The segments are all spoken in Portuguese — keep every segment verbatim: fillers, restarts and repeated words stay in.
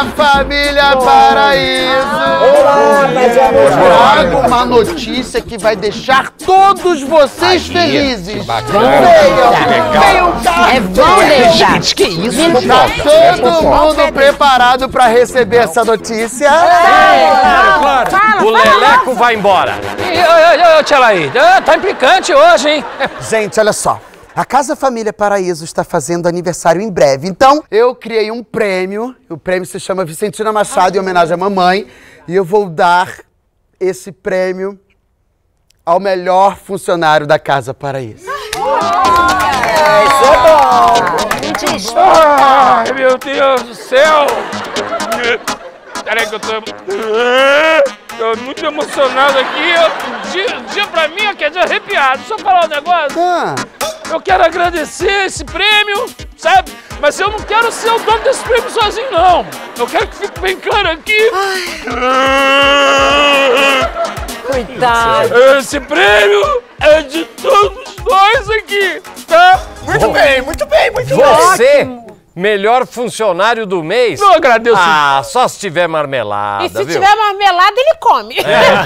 família Paraíso! Olá, trago uma notícia que vai deixar todos vocês Aí, felizes. Venham, venham, É bom deixar. Gente, que isso? Tá todo mundo preparado pra receber essa notícia? Claro, claro. Fala, O fala, Leleco vai embora. Ô, tia Laí, tá implicante hoje, hein? Gente, olha só. A Casa Família Paraíso está fazendo aniversário em breve. Então, eu criei um prêmio. O prêmio se chama Vicentina Machado, em homenagem à mamãe. E eu vou dar esse prêmio ao melhor funcionário da Casa Paraíso. É, isso é bom! Ai, meu Deus do céu! Peraí que eu tô... Tô muito emocionado aqui. Dia, dia pra mim, quer dizer, arrepiado. Deixa eu falar um negócio. Ah. Eu quero agradecer esse prêmio, sabe? Mas eu não quero ser o dono desse prêmio sozinho, não. Eu quero que fique bem claro aqui. Coitado. Esse prêmio é de todos nós aqui, tá? Muito bem, muito bem, muito bem! Você, melhor funcionário do mês? Não agradeço. Ah, só se tiver marmelada, E se viu? tiver marmelada, ele come.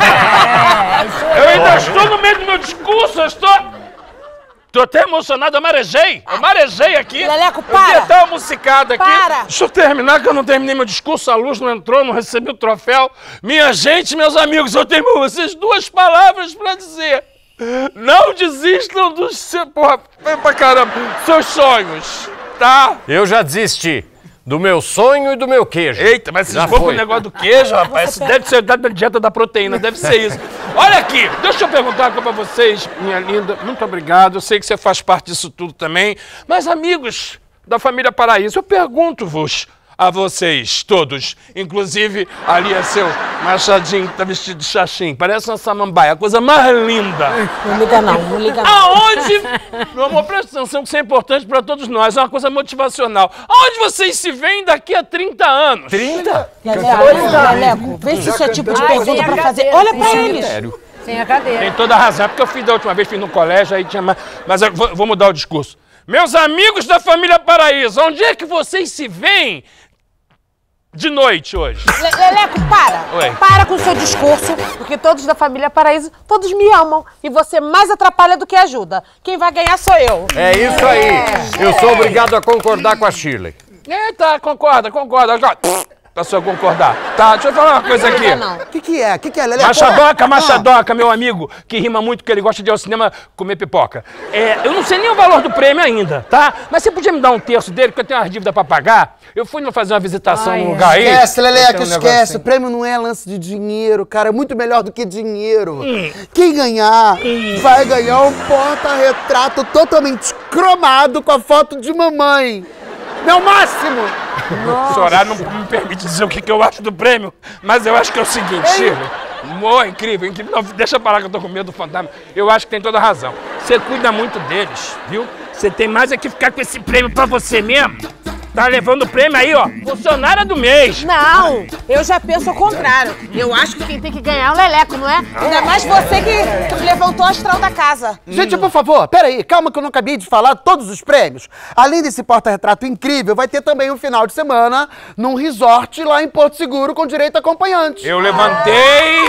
Eu ainda estou no meio do meu discurso, eu estou... Tô até emocionado, eu marejei. Eu marejei aqui. Leleco, Eu dei para. até uma musicada aqui. Para. Deixa eu terminar, que eu não terminei meu discurso. A luz não entrou, não recebi o troféu. Minha gente, meus amigos, eu tenho pra vocês duas palavras pra dizer. Não desistam dos seus... Porra, pra caramba. Seus sonhos, tá? Eu já desisti do meu sonho e do meu queijo. Eita, mas Já se for pro foi. negócio do queijo, rapaz, isso deve ser da dieta da proteína, deve ser isso. Olha aqui, deixa eu perguntar uma coisa pra vocês, minha linda. Muito obrigado, eu sei que você faz parte disso tudo também. Mas, amigos da família Paraíso, eu pergunto-vos a vocês todos, inclusive ali é seu Machadinho, que tá vestido de xaxim, parece uma samambaia, a coisa mais linda. Não liga não, não liga não. Aonde, meu amor, presta atenção que isso é importante pra todos nós, é uma coisa motivacional. Aonde vocês se veem daqui a trinta anos? trinta? Leleco, Leleco, vê se isso é tipo de pergunta pra fazer. Olha pra eles. Sem a cadeira. Tem toda a razão, é porque eu fiz da última vez, fiz no colégio, aí tinha mais... Mas eu vou, vou mudar o discurso. Meus amigos da família Paraíso, onde é que vocês se veem de noite hoje? Le- Leleco, para. Oi. Para com o seu discurso, porque todos da família Paraíso, todos me amam. E você mais atrapalha do que ajuda. Quem vai ganhar sou eu. É isso aí. Eu sou obrigado a concordar com a Shirley. É, tá, concorda, concorda. Pra senhor concordar. Tá, deixa eu falar uma coisa aqui. Não, não. O que que é? O que que é, Leleco? Machadoca, Machadoca, meu amigo, que rima muito, que ele gosta de ir ao cinema comer pipoca. É, eu não sei nem o valor do prêmio ainda, tá? Mas você podia me dar um terço dele, porque eu tenho umas dívidas pra pagar? Eu fui fazer uma visitação Ai, no lugar aí. Esquece, Leleco, eu tenho um esquece. negocinho. O prêmio não é lance de dinheiro, cara. É muito melhor do que dinheiro. Quem ganhar vai ganhar um porta-retrato totalmente cromado com a foto de mamãe. Meu máximo! O horário não me permite dizer o que, que eu acho do prêmio, mas eu acho que é o seguinte, Shirley. Oh, incrível, incrível. Não, deixa eu parar que eu tô com medo do fantasma. Eu acho que tem toda a razão. Você cuida muito deles, viu? Você tem mais é que ficar com esse prêmio pra você mesmo. Tá levando o prêmio aí, ó. Funcionária do mês. Não, eu já penso ao contrário. Eu acho que quem tem que ganhar é o Leleco, não é? Ainda mais você que levantou o astral da casa. Gente, por favor, peraí, calma que eu não acabei de falar todos os prêmios. Além desse porta-retrato incrível, vai ter também um final de semana num resort lá em Porto Seguro com direito a acompanhante. Eu levantei...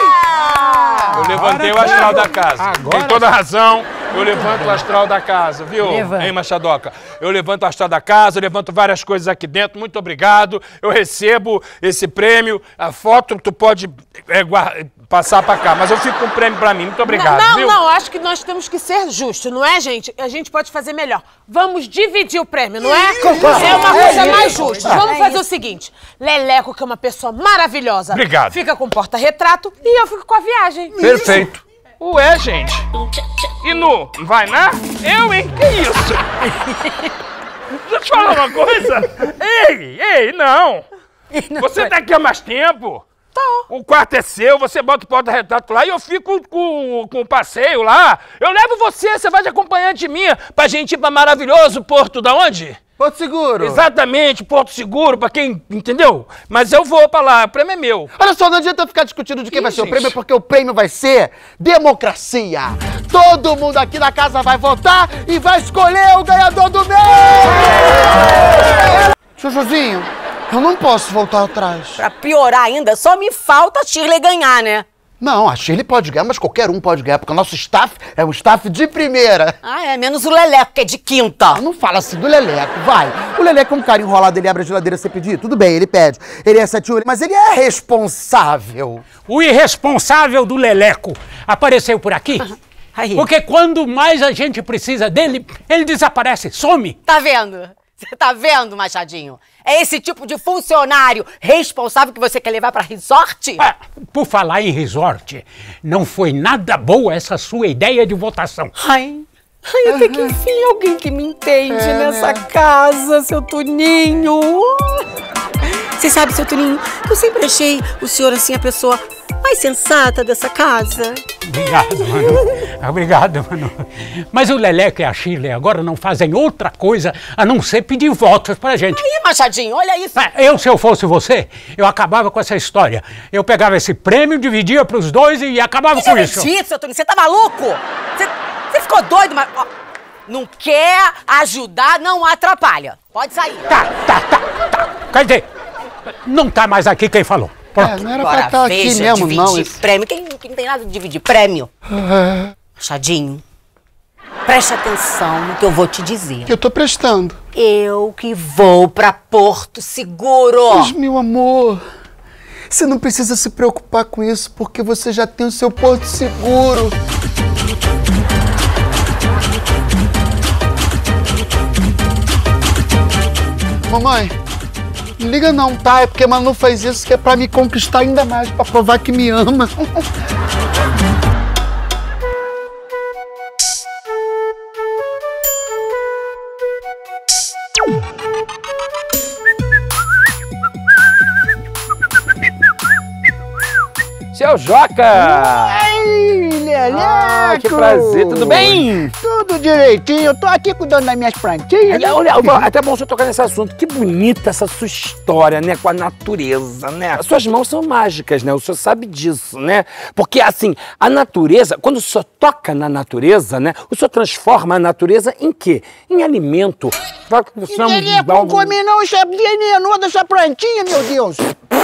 Eu levantei o astral da casa. Tem toda a razão. Eu levanto o astral da casa, viu? Levanta. Hein, Machadoca? Eu levanto o astral da casa, eu levanto várias coisas aqui dentro. Muito obrigado. Eu recebo esse prêmio. A foto tu pode é, guarda, passar pra cá, mas eu fico com o prêmio pra mim. Muito obrigado, não, viu? não, acho que nós temos que ser justos, não é, gente? A gente pode fazer melhor. Vamos dividir o prêmio, não é? É uma coisa mais justa. Vamos fazer o seguinte. Leleco, que é uma pessoa maravilhosa. Obrigado. Fica com o porta-retrato e eu fico com a viagem. Perfeito. Ué, gente. E no vai na? Eu, hein? Que isso? Deixa eu te falar uma coisa. Ei, ei, não. Você tá aqui há mais tempo? Tô. O quarto é seu, você bota o porta-retrato lá e eu fico com, com o passeio lá. Eu levo você, você vai de acompanhante minha, pra gente ir pra maravilhoso Porto da onde? Porto Seguro. Exatamente, Porto Seguro, pra quem, entendeu? Mas eu vou pra lá, o prêmio é meu. Olha só, não adianta eu ficar discutindo de quem Ih, vai ser o gente. prêmio, porque o prêmio vai ser democracia. Todo mundo aqui na casa vai votar e vai escolher o ganhador do mês! Chuchuzinho, Eu não posso voltar atrás. Pra piorar ainda, só me falta a Shirley ganhar, né? Não, a Shirley pode ganhar, mas qualquer um pode ganhar, porque o nosso staff é um staff de primeira. Ah, é, menos o Leleco, que é de quinta. Não fala assim do Leleco, vai. O Leleco é um cara enrolado, ele abre a geladeira sem pedir. Tudo bem, ele pede. Ele é sete mas ele é responsável. O irresponsável do Leleco apareceu por aqui? Aí. Porque quando mais a gente precisa dele, ele desaparece, some. Tá vendo? Você tá vendo, Machadinho? É esse tipo de funcionário responsável que você quer levar pra resort? Ah, por falar em resort, não foi nada boa essa sua ideia de votação. Ai, ai até que enfim alguém que me entende é, nessa né? casa, seu Toninho. Você sabe, seu Toninho, que eu sempre achei o senhor assim a pessoa mais sensata dessa casa. Obrigado, Manu. Obrigado, Manu. Mas o Leleco e a Shirley agora não fazem outra coisa a não ser pedir votos pra gente. Aí, Machadinho, olha isso. Eu, se eu fosse você, eu acabava com essa história. Eu pegava esse prêmio, dividia pros dois e acabava que com isso. isso, seu Toninho, você tá maluco? Você, você ficou doido, mas... Ó, não quer ajudar, não atrapalha. Pode sair. Tá, tá, tá, tá. Quer dizer, não tá mais aqui quem falou. É, não era pra estar aqui mesmo, dividir não. Esse... prêmio. Quem, quem não tem nada de dividir prêmio? Uhum. Machadinho, preste atenção no que eu vou te dizer. Que eu tô prestando. Eu que vou pra Porto Seguro. Mas, meu amor, você não precisa se preocupar com isso, porque você já tem o seu Porto Seguro. Mamãe, não liga não, tá? É porque a Manu faz isso que é pra me conquistar ainda mais, pra provar que me ama. Seu Joca! Ai, Leleco! Ah, que prazer, tudo bem? Tudo direitinho, eu tô aqui cuidando das minhas plantinhas. Olha, olha, até bom você tocar nesse assunto. Que bonita essa sua história, né, com a natureza, né? As suas mãos são mágicas, né? O senhor sabe disso, né? Porque, assim, a natureza, quando o senhor toca na natureza, né, o senhor transforma a natureza em quê? Em alimento. Leleco, não come não, isso é venenoso dessa plantinha, meu Deus!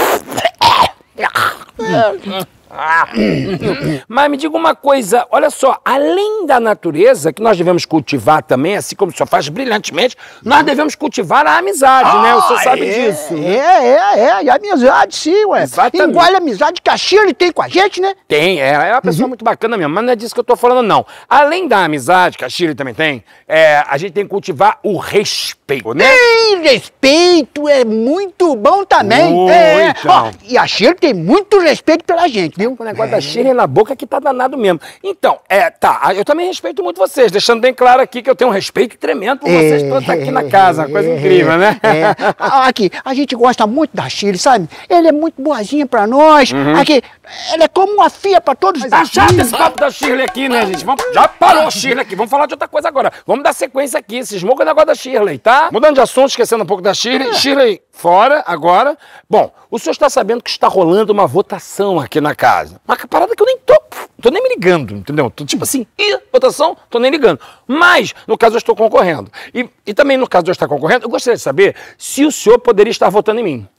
Mas me diga uma coisa, olha só, além da natureza, que nós devemos cultivar também, assim como o senhor faz brilhantemente, nós devemos cultivar a amizade, ah, né? O senhor sabe é, disso. É, é, é, e a amizade sim, ué. Exatamente. Igual a amizade que a Shirley tem com a gente, né? Tem, é, é uma pessoa uhum. muito bacana mesmo, mas não é disso que eu tô falando, não. Além da amizade, que a Shirley também tem, é, a gente tem que cultivar o respeito, né? Tem respeito, é muito bom também. Oh, é, então. Ó, e a Shirley tem muito respeito pela gente, viu? O negócio é. da Shirley na boca que tá danado mesmo. Então, é, tá, eu também respeito muito vocês, deixando bem claro aqui que eu tenho um respeito tremendo por vocês é, todos aqui na casa, uma coisa é, incrível, né? É. Aqui, a gente gosta muito da Shirley, sabe? Ela é muito boazinha pra nós. Uhum. Aqui, ela é como uma filha pra todos nós. Tá chato esse papo da Shirley aqui, né, gente? Vamos, já parou, Shirley, aqui. Vamos falar de outra coisa agora. Vamos dar sequência aqui. Esse esmogo é negócio da Shirley, tá? Mudando de assunto, esquecendo um pouco da Shirley. É. Shirley, fora, agora. Bom, o senhor está sabendo que está rolando uma votação aqui na casa. Uma parada que eu nem tô... Tô nem me ligando, entendeu? Tô tipo assim, ih, votação, tô nem ligando. Mas, no caso, eu estou concorrendo. E, e também, no caso de eu estar concorrendo, eu gostaria de saber se o senhor poderia estar votando em mim.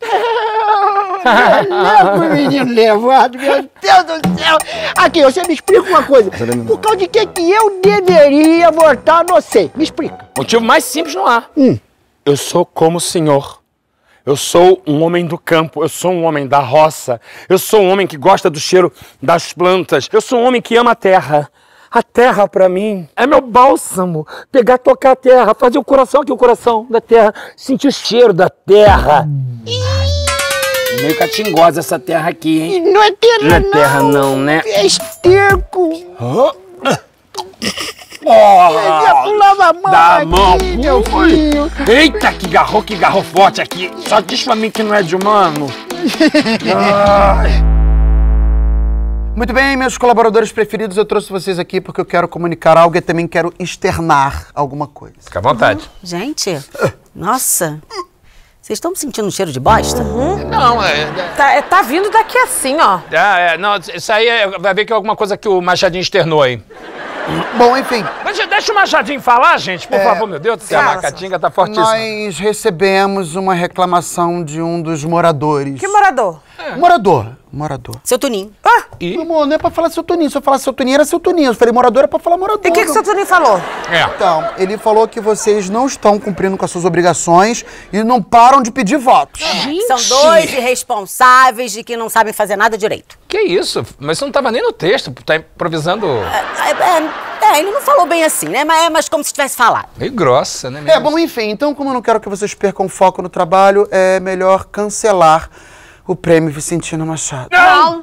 Leva, menino levado, meu Deus do céu! Aqui, você me explica uma coisa. Por causa de que, que eu deveria votar no você? Me explica. Motivo mais simples não há. Hum. Eu sou como o senhor. Eu sou um homem do campo, eu sou um homem da roça, eu sou um homem que gosta do cheiro das plantas, eu sou um homem que ama a terra. A terra, pra mim, é meu bálsamo. Pegar, tocar a terra, fazer o coração aqui, o coração da terra, sentir o cheiro da terra. Meio catingosa essa terra aqui, hein? Não é terra, não. Não é terra, não, né? É esterco. Oh. Oh, lava a mão da aqui, mão. meu filho. Eita, que garro, que garro forte aqui. Só diz pra mim que não é de humano. Muito bem, meus colaboradores preferidos, eu trouxe vocês aqui porque eu quero comunicar algo e também quero externar alguma coisa. Fica à vontade. Uhum. Gente, nossa, vocês estão me sentindo um cheiro de bosta? Uhum. Não, é... Tá, é, tá vindo daqui assim, ó. É, é, não, isso aí é, vai ver que é alguma coisa que o Machadinho externou aí. Bom, enfim. Deixa, deixa o Machadinho falar, gente, por É, favor, meu Deus do céu. A Catinga tá fortíssima. Nós recebemos uma reclamação de um dos moradores. Que morador? É. Morador. Morador. Seu Toninho. Ah! E? Meu amor, não é pra falar seu Toninho. Se eu falar seu Toninho, era seu Toninho. Eu falei morador, é pra falar morador. E o que, que o seu Toninho falou? É. Então, ele falou que vocês não estão cumprindo com as suas obrigações e não param de pedir votos. É, são dois irresponsáveis de que não sabem fazer nada direito. Que isso? Mas isso não tava nem no texto, tá improvisando... É, é, é, ele não falou bem assim, né? Mas é mas como se tivesse falado. Meio grossa, né? É, bom, enfim. Então, como eu não quero que vocês percam foco no trabalho, é melhor cancelar o prêmio Vicentina Machado. Não!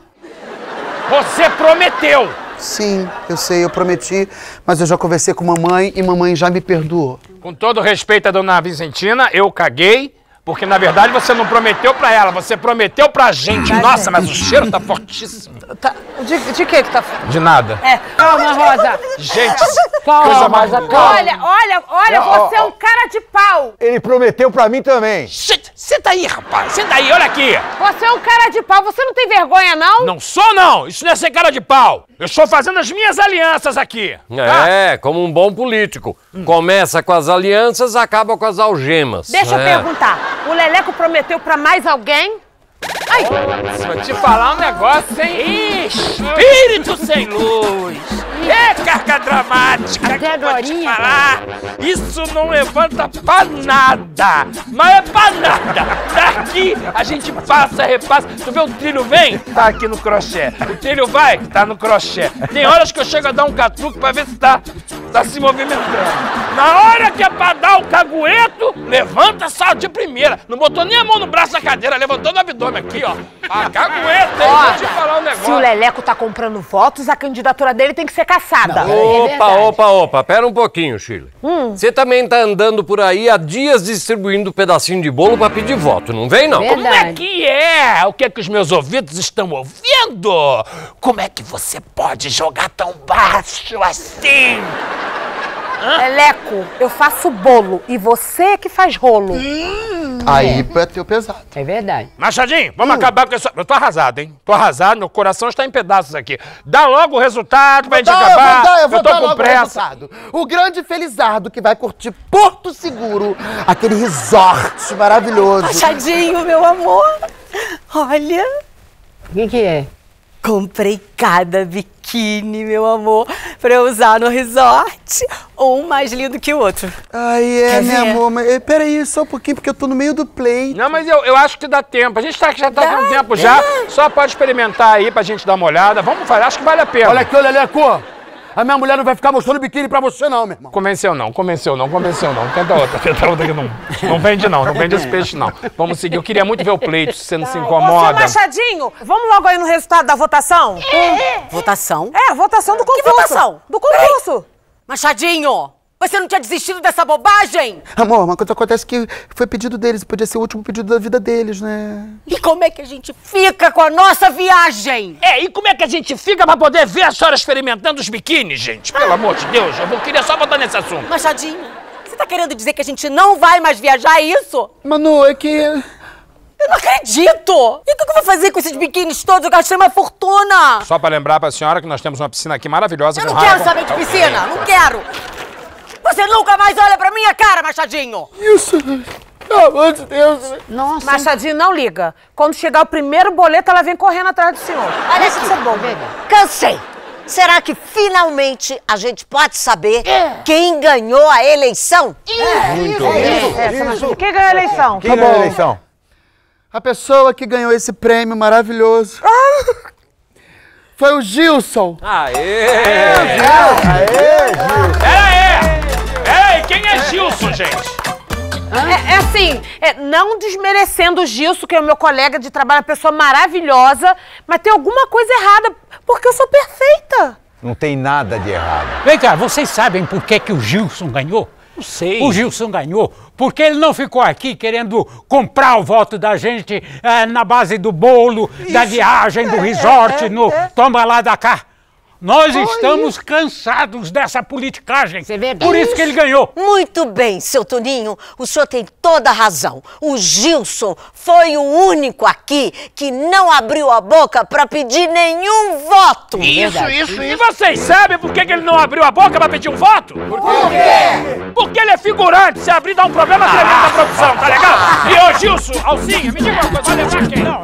Você prometeu! Sim, eu sei, eu prometi, mas eu já conversei com mamãe e mamãe já me perdoou. Com todo respeito à dona Vicentina, eu caguei, porque na verdade você não prometeu pra ela, você prometeu pra gente. Nossa, mas o cheiro tá fortíssimo. Tá, de, de que que tá... De nada. É. Calma, Rosa. Gente, Calma, coisa mais... Rosa, calma. Olha, olha, olha, você é um cara de pau. Ele prometeu pra mim também. Senta aí, rapaz, senta aí, olha aqui. Você é um cara de pau, você não tem vergonha, não? Não sou, não. Isso não é ser cara de pau. Eu estou fazendo as minhas alianças aqui. É, como um bom político. Hum. Começa com as alianças, acaba com as algemas. Deixa é. eu perguntar. O Leleco prometeu pra mais alguém? Ai! Vou te falar um negócio, hein? Espírito sem luz! É carga dramática! Até que eu vou te agorinha. falar! Isso não levanta pra nada! Mas é pra nada! Daqui a gente passa, repassa. Tu vê o trilho vem? Tá aqui no crochê. O trilho vai? Tá no crochê. Tem horas que eu chego a dar um catuque pra ver se tá, tá se movimentando. Na hora que é pra dar o cagueto, levanta, só de primeira. Não botou nem a mão no braço da cadeira, levantou no abdômen aqui, ó. A cagueta, hein? Vou te falar um negócio. Se o Leleco tá comprando votos, a candidatura dele tem que ser caçada. Opa, opa, opa, pera um pouquinho, Shirley. Você hum. também tá andando por aí há dias distribuindo pedacinho de bolo pra pedir voto, não vem não? Verdade. Como é que é? O que é que os meus ouvidos estão ouvindo? Como é que você pode jogar tão baixo assim? Hã? Leleco, eu faço bolo e você que faz rolo. Hum, Aí é teu pesado. É verdade. Machadinho, vamos hum. acabar com isso. Eu tô arrasado, hein? Tô arrasado, meu coração está em pedaços aqui. Dá logo o resultado pra gente dar, acabar. Eu, vou dar, eu, vou eu tô dar com logo pressa. O, o grande Felizardo que vai curtir Porto Seguro, aquele resort maravilhoso. Machadinho, meu amor. Olha. O que que é? Comprei cada biquíni, meu amor, pra eu usar no resort. Um mais lindo que o outro. Ai, é, meu amor, mas peraí, só um pouquinho, porque eu tô no meio do play. Não, mas eu, eu acho que dá tempo. A gente tá, já tá com tempo já. Só pode experimentar aí pra gente dar uma olhada. Vamos fazer, acho que vale a pena. Olha aqui, olha, Leleco. A minha mulher não vai ficar mostrando biquíni pra você não, meu irmão. Convenceu não, convenceu não, convenceu não. Tenta outra, tenta outra que não, não vende não, não vende esse peixe não. Vamos seguir, eu queria muito ver o pleito, se você não se incomoda. Ô, seu Machadinho, vamos logo aí no resultado da votação? É. Votação? É, votação do concurso. Que votação? Do concurso. Machadinho, você não tinha desistido dessa bobagem? Amor, uma coisa acontece que foi pedido deles, podia ser o último pedido da vida deles, né? E como é que a gente fica com a nossa viagem? É, e como é que a gente fica pra poder ver a senhora experimentando os biquínis, gente? Pelo amor de Deus, eu vou, queria só botar nesse assunto. Machadinho, você tá querendo dizer que a gente não vai mais viajar, é isso? Manu, é que... Eu não acredito! E o que eu vou fazer com esses biquínis todos? Eu gastei uma fortuna! Só pra lembrar pra senhora que nós temos uma piscina aqui maravilhosa. Eu com não quero raia, saber de piscina, não quero! Você nunca mais olha pra minha cara, Machadinho! Isso! Pelo amor de Deus! Nossa! Machadinho, não liga. Quando chegar o primeiro boleto, ela vem correndo atrás do senhor. Olha aqui, é bom, cansei! Será que finalmente a gente pode saber é. quem ganhou a eleição? É. Muito é. É. Isso. Quem ganhou a eleição? Quem tá ganhou a eleição? A pessoa que ganhou esse prêmio maravilhoso ah. foi o Gilson. Aê! É, Gilson. Aê, Gilson! Pera aí! Pera aí, quem é Gilson, gente? É, é assim, é, não desmerecendo o Gilson, que é o meu colega de trabalho, uma pessoa maravilhosa, mas tem alguma coisa errada, porque eu sou perfeita. Não tem nada de errado. Vem cá, vocês sabem por que, que o Gilson ganhou? Não sei. O Gilson ganhou porque ele não ficou aqui querendo comprar o voto da gente é, na base do bolo, Isso. da viagem, do resort, é, é, no é. toma lá da cá. Nós estamos cansados dessa politicagem. Isso é verdade. Por isso que ele ganhou. Muito bem, seu Toninho. O senhor tem toda a razão. O Gilson foi o único aqui que não abriu a boca pra pedir nenhum voto. Isso, isso, isso. E vocês sabem por que que ele não abriu a boca pra pedir um voto? Por quê? Porque ele é figurante. Se abrir, dá um problema tremendo na produção, tá legal? E ô, Gilson, Alcinha, me diga uma coisa. Vai levar quem?